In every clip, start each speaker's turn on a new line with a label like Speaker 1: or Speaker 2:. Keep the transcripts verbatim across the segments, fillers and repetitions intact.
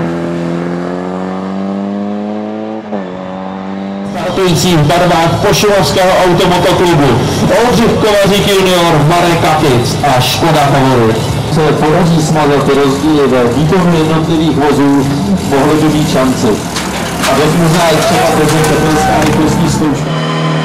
Speaker 1: Startující v barvách Pošumovského automotoklubu Oldřich Kovařík junior, Marek Katic a Škoda Favorit.
Speaker 2: Se podaří smazat rozdíly ve výkonu jednotlivých vozů, mohly by být šance. A dost možná je třeba držet tepelská rychlostní zkouška.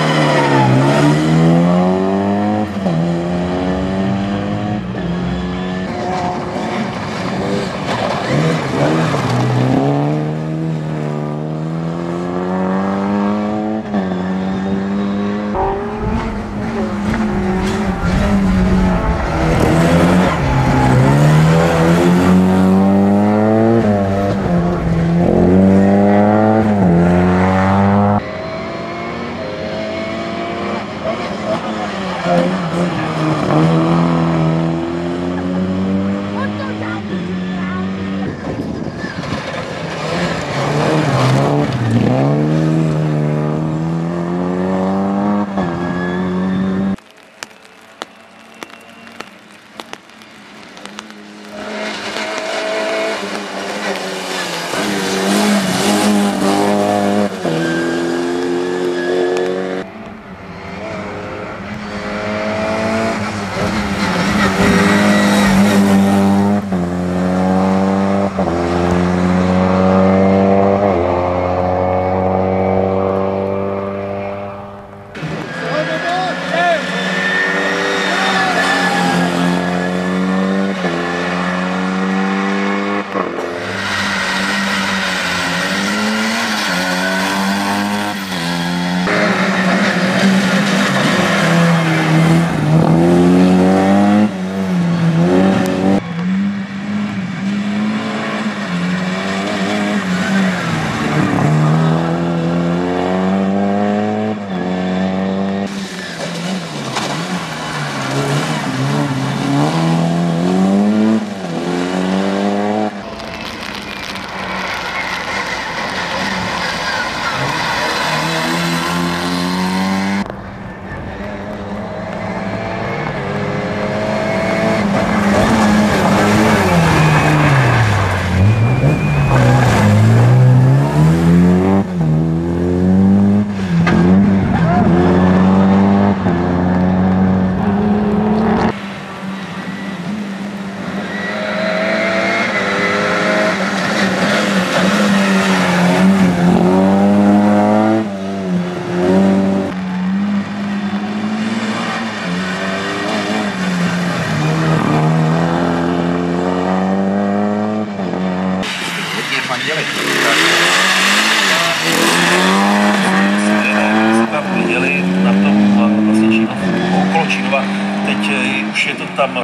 Speaker 3: Viděli na tom vlastně Čínov, okolo Čínova, teď už je to tam.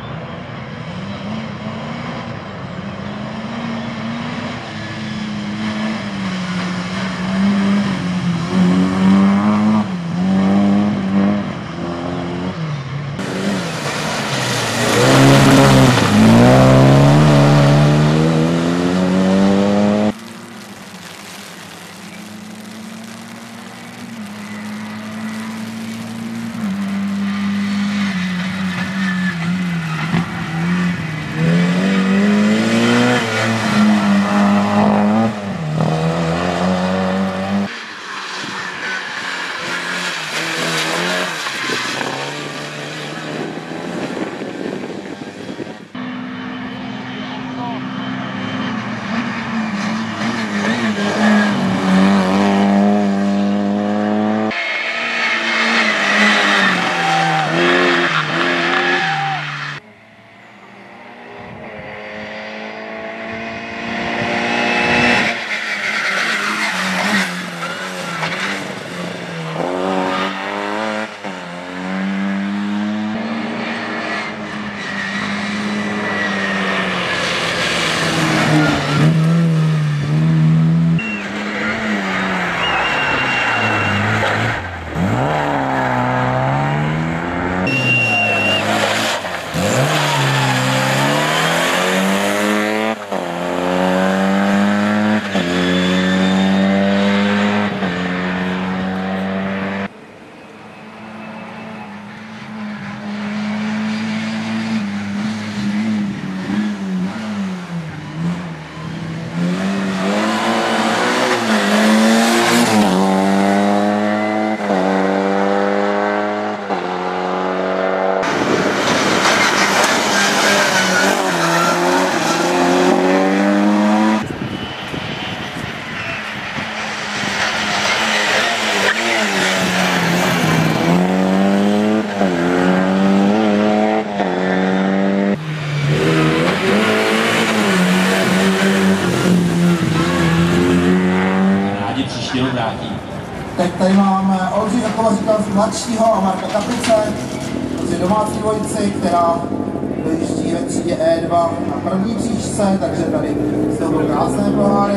Speaker 4: Teď tady máme Oldřicha Kovaříka mladšího a Marka Kapice, to je domácí dvojici, která dojíždí ve třídě E dva na první příčce, takže tady jsou budou krásné poháry.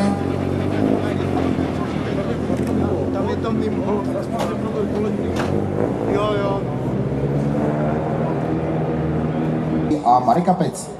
Speaker 5: Tam je to mimo, jo, jo.
Speaker 4: A Marek Kapic.